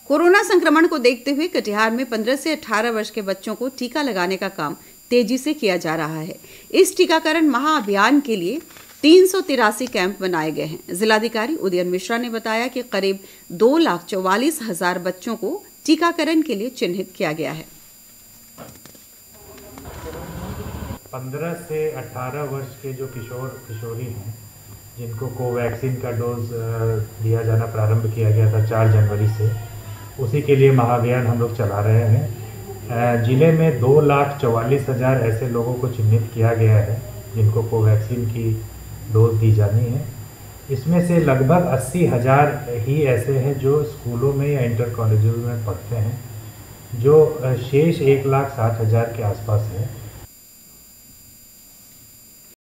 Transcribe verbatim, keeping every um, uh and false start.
Corona संक्रमण को देखते हुए कटिहार में पंद्रह से अठारह वर्ष के बच्चों को टीका लगाने का काम तेजी से किया जा रहा है। इस टीकाकरण महाअभियान के लिए तीन सौ तिरासी कैंप बनाए गए हैं। जिलाधिकारी उदयन मिश्रा ने बताया कि करीब दो लाख चौवालीस हजार बच्चों को टीकाकरण के लिए चिन्हित किया गया है। पंद्रह से अठारह वर्ष के जो किशोर किशोरी हैं, जिनको कोवैक्सीन का डोज दिया जाना प्रारंभ किया गया था चार जनवरी से, उसी के लिए महाअभियान हम लोग चला रहे हैं। जिले में दो लाख चौवालीस हज़ार ऐसे लोगों को चिन्हित किया गया है जिनको कोवैक्सीन की डोज दी जानी है। इसमें से लगभग अस्सी हज़ार ही ऐसे हैं जो स्कूलों में या इंटर कॉलेजों में पढ़ते हैं। जो शेष एक लाख साठ हज़ार के आसपास है